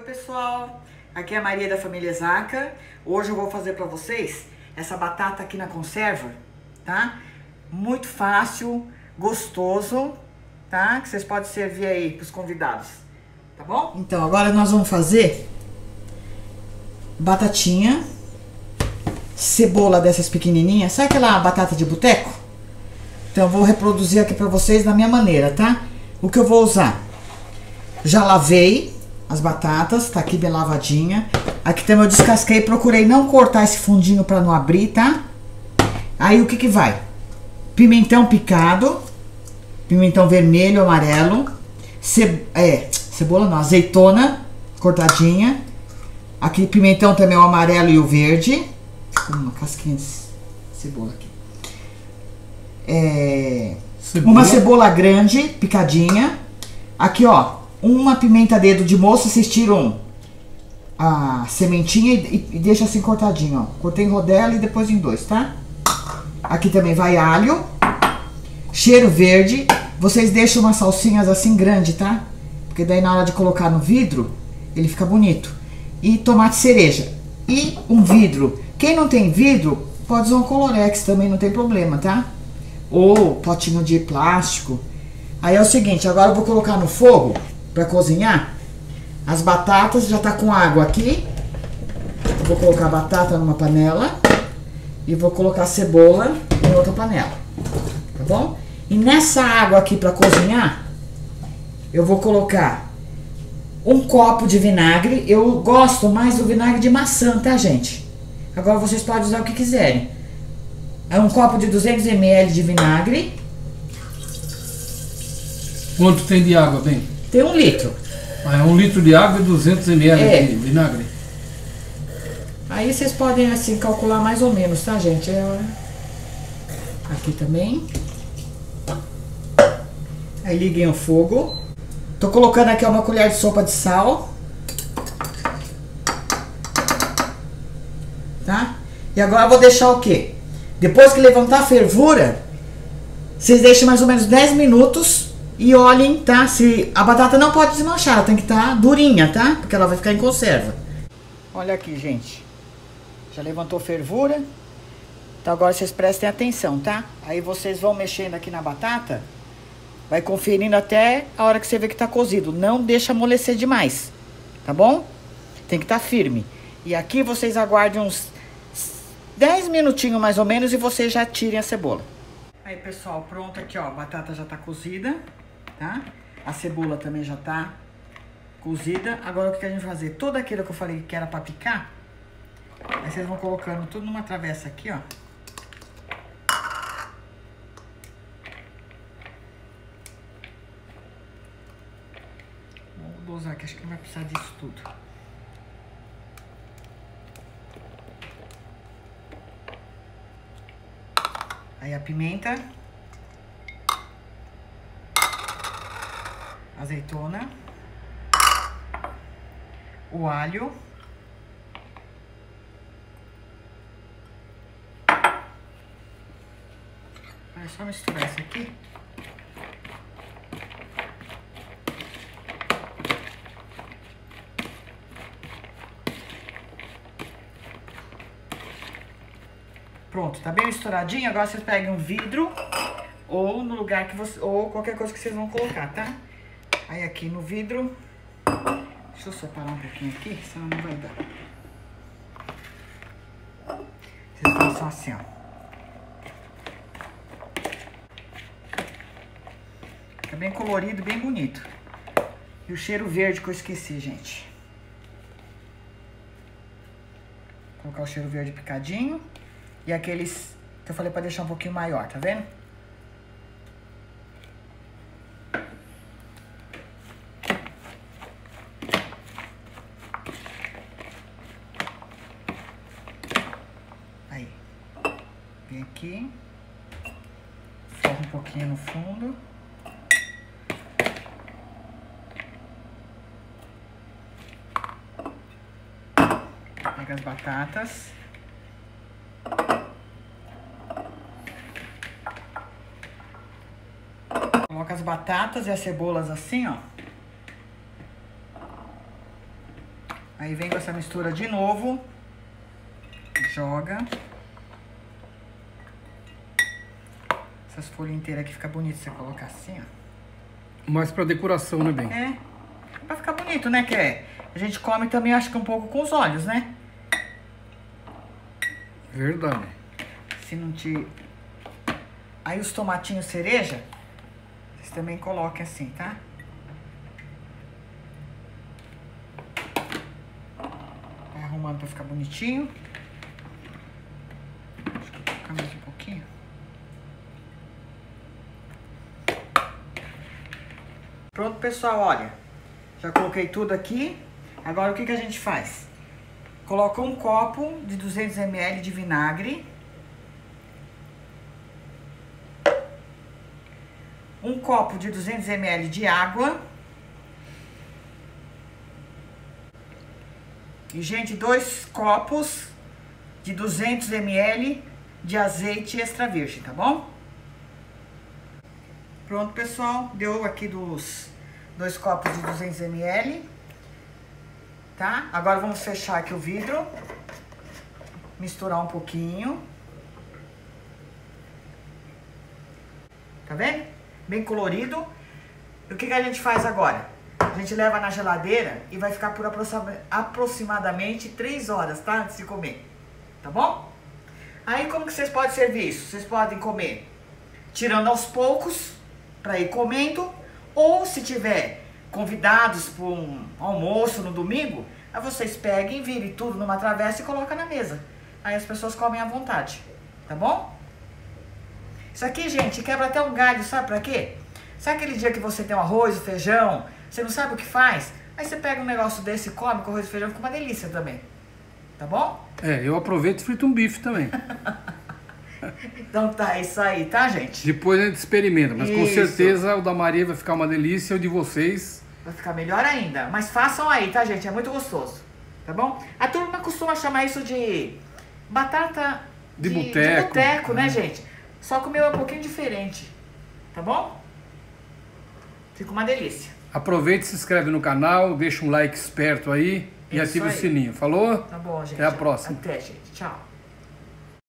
Oi pessoal, aqui é a Maria da família Zaca. Hoje eu vou fazer para vocês essa batata aqui na conserva, tá? Muito fácil, gostoso, tá? Que vocês podem servir aí para os convidados, tá bom? Então agora nós vamos fazer batatinha, cebola dessas pequenininhas, sabe aquela batata de boteco? Então eu vou reproduzir aqui para vocês da minha maneira, tá? O que eu vou usar? Já lavei as batatas, tá aqui bem lavadinha. Aqui também eu descasquei, procurei não cortar esse fundinho pra não abrir, tá? Aí o que que vai? Pimentão picado, pimentão vermelho, amarelo, cebola não, azeitona cortadinha. Aqui pimentão também o amarelo e o verde. Uma casquinha de cebola aqui. Uma cebola grande, picadinha. Aqui, ó. Uma pimenta dedo de moça, vocês tiram a sementinha e deixa assim cortadinho, ó. Cortei em rodela e depois em dois, tá? Aqui também vai alho, cheiro verde. Vocês deixam umas salsinhas assim grande, tá? Porque daí na hora de colocar no vidro, ele fica bonito. E tomate cereja. E um vidro. Quem não tem vidro, pode usar um Colorex também, não tem problema, tá? Ou potinho de plástico. Aí é o seguinte, agora eu vou colocar no fogo pra cozinhar. As batatas já tá com água aqui. Eu vou colocar a batata numa panela e vou colocar a cebola em outra panela, tá bom? E nessa água aqui pra cozinhar, eu vou colocar um copo de vinagre. Eu gosto mais do vinagre de maçã, tá, gente? Agora vocês podem usar o que quiserem. É um copo de 200 ml de vinagre. Quanto tem de água, bem? Tem 1 litro. Ah, é 1 litro de água e 200 ml de vinagre. Aí vocês podem assim calcular mais ou menos, tá, gente? Aqui também. Aí liguem o fogo. Tô colocando aqui uma colher de sopa de sal. Tá? E agora eu vou deixar o quê? Depois que levantar a fervura, vocês deixam mais ou menos 10 minutos. E olhem, tá? Se a batata não pode desmanchar, ela tem que estar durinha, tá? Porque ela vai ficar em conserva. Olha aqui, gente. Já levantou fervura. Então agora vocês prestem atenção, tá? Aí vocês vão mexendo aqui na batata. Vai conferindo até a hora que você vê que tá cozido. Não deixa amolecer demais, tá bom? Tem que estar firme. E aqui vocês aguardem uns 10 minutinhos mais ou menos e vocês já tirem a cebola. Aí, pessoal, pronto aqui, ó. A batata já tá cozida. Tá? A cebola também já tá cozida. Agora o que a gente vai fazer? Tudo aquilo que eu falei que era pra picar, aí vocês vão colocando tudo numa travessa aqui, ó. Vou usar aqui, acho que não vai precisar disso tudo. Aí a pimenta, azeitona, o alho, é só misturar isso aqui. Pronto, tá bem misturadinho. Agora vocês pegam um vidro ou no lugar que você, ou qualquer coisa que vocês vão colocar, tá? Aí aqui no vidro, deixa eu separar um pouquinho aqui, senão não vai dar. Vocês façam assim, ó. Fica bem colorido, bem bonito. E o cheiro verde que eu esqueci, gente. Vou colocar o cheiro verde picadinho. E aqueles que eu falei pra deixar um pouquinho maior, tá vendo? Aí. Vem aqui. Forra um pouquinho no fundo. Pega as batatas. Coloca as batatas e as cebolas assim, ó. Aí vem com essa mistura de novo. Joga. Essas folhas inteiras aqui fica bonito você colocar assim, ó. Mais pra decoração, né, bem? É. Pra ficar bonito, né? Que é. A gente come também, acho que um pouco com os olhos, né? Verdade. Se não te... Aí os tomatinhos cereja, vocês também coloquem assim, tá? Vai arrumando pra ficar bonitinho. Acho que eu vou colocar mais um pouquinho. Pronto, pessoal, olha. Já coloquei tudo aqui. Agora o que a gente faz? Coloca um copo de 200 ml de vinagre. Um copo de 200 ml de água. E, gente, 2 copos de 200 ml de azeite extra virgem, tá bom? Pronto, pessoal. Deu aqui dos 2 copos de 200 ml. Tá? Agora vamos fechar aqui o vidro. Misturar um pouquinho. Tá vendo? Bem colorido. E o que a gente faz agora? A gente leva na geladeira e vai ficar por aproximadamente 3 horas, tá? Antes de comer. Tá bom? Aí como que vocês podem servir isso? Vocês podem comer tirando aos poucos, pra ir comendo. Ou se tiver convidados para um almoço no domingo, aí vocês peguem, virem tudo numa travessa e colocam na mesa. Aí as pessoas comem à vontade. Tá bom? Isso aqui, gente, quebra até um galho, sabe pra quê? Sabe aquele dia que você tem o arroz, o feijão, você não sabe o que faz? Aí você pega um negócio desse e come com arroz e feijão, fica uma delícia também. Tá bom? É, eu aproveito e frito um bife também. Então tá, é isso aí, tá, gente? Depois a gente experimenta, mas com Isso. certeza o da Maria vai ficar uma delícia e o de vocês... Vai ficar melhor ainda. Mas façam aí, tá, gente? É muito gostoso. Tá bom? A turma costuma chamar isso de batata De boteco. De boteco, né, gente? Só que o meu é um pouquinho diferente. Tá bom? Fica uma delícia. Aproveite, se inscreve no canal, deixa um like esperto aí e Isso ativa aí. o sininho. Falou? Tá bom, gente. Até a próxima. Até, gente. Tchau.